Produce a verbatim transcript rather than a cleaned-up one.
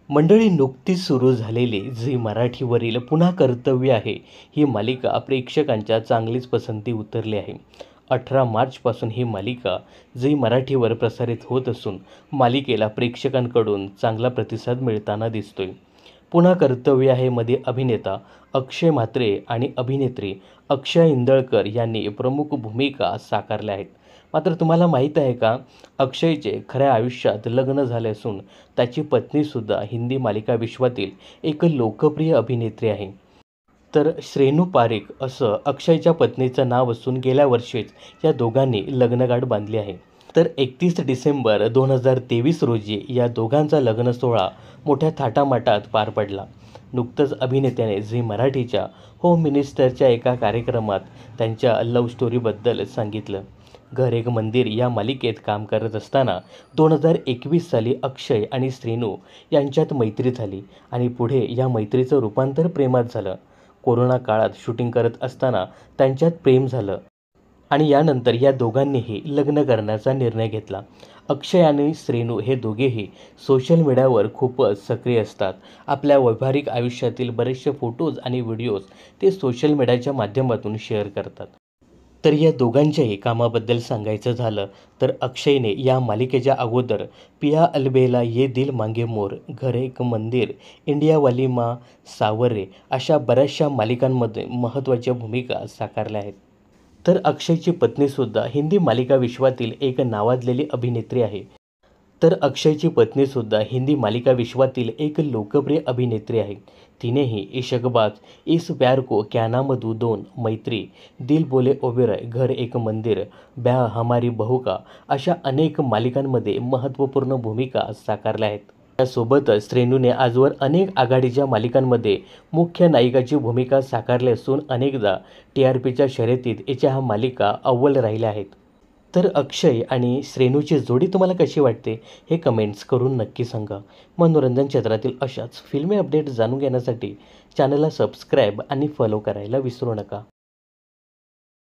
मंडळी, नुकतीच सुरू झालेली झी मराठीवरील पुन्हा कर्तव्य आहे ही मालिका प्रेक्षकांच्या चांगलीच पसंती उतरली आहे. अठरा मार्चपासून ही मालिका झी मराठीवर प्रसारित होत असून मालिकेला प्रेक्षकांकडून चांगला प्रतिसाद मिळताना दिसतोय. पुन्हा कर्तव्य आहे मध्ये अभिनेता अक्षय म्हात्रे आणि अभिनेत्री अक्षया इंदळकर यांनी प्रमुख भूमिका साकारल्या आहेत. मात्र तुम्हाला माहीत आहे का, अक्षयचे खऱ्या आयुष्यात लग्न झाले असून त्याची पत्नीसुद्धा हिंदी मालिका विश्वातील एक लोकप्रिय अभिनेत्री आहे. तर श्रेनू पारेख असं अक्षयच्या पत्नीचं नाव असून गेल्या वर्षीच या दोघांनी लग्नगाठ बांधली आहे. तर एकतीस डिसेंबर दोन हजार तेवीस रोजी या दोघांचा लग्न सोहळा मोठ्या थाटामाटात पार पडला. नुकतंच अभिनेत्याने झी मराठीच्या होम मिनिस्टरच्या एका कार्यक्रमात त्यांच्या लव्ह स्टोरीबद्दल सांगितलं. घर एक मंदिर या मालिकेत काम करत असताना दोन हजार एकवीस साली अक्षय आणि श्रेनू यांच्यात मैत्री झाली आणि पुढे या मैत्रीचं रूपांतर प्रेमात झालं. कोरोना काळात शूटिंग करत असताना त्यांच्यात प्रेम झालं आणि यानंतर या दोघांनीही लग्न करण्याचा निर्णय घेतला. अक्षय आणि श्रेनू हे दोघेही सोशल मीडियावर खूपच सक्रिय असतात. आपल्या वैवाहिक आयुष्यातील बरेचसे फोटोज आणि व्हिडिओज ते सोशल मीडियाच्या माध्यमातून शेअर करतात. तर या दोघांच्याही कामाबद्दल सांगायचं झालं तर अक्षयने या मालिकेच्या अगोदर पिया अलबेला ये दिल मांगे मोर, घर एक मंदिर, इंडिया वाली माँ, सावरे अशा बऱ्याचशा मालिकांमध्ये महत्त्वाच्या भूमिका साकारल्या आहेत. तर अक्षयची पत्नीसुद्धा हिंदी मालिका विश्वातील एक नावाजलेली अभिनेत्री आहे. तर अक्षयची पत्नीसुद्धा हिंदी मालिका विश्वातील एक लोकप्रिय अभिनेत्री आहे. तिनेही इश्कबाज, इस प्यार को क्या नाम दूँ दोन, मैत्री, दिल बोले ओबेरॉय, घर एक मंदिर, ब्याह हमारी बहू का अशा अनेक मालिकांमध्ये महत्त्वपूर्ण भूमिका साकारल्या आहेत. यासोबतच श्रेनूने आजवर अनेक आघाडीच्या मालिकांमध्ये मुख्य नायिकाची भूमिका साकारली असून अनेकदा टी आर पीच्या शर्यतीत हिच्या ह्या मालिका अव्वल राहिल्या आहेत. तर अक्षय आणि श्रेनूची जोडी तुम्हाला कशी वाटते हे कमेंट्स करून नक्की सांगा. मनोरंजन क्षेत्रातील अशाच फिल्मी अपडेट जाणून घेण्यासाठी चॅनलला सबस्क्राईब आणि फॉलो करायला विसरू नका.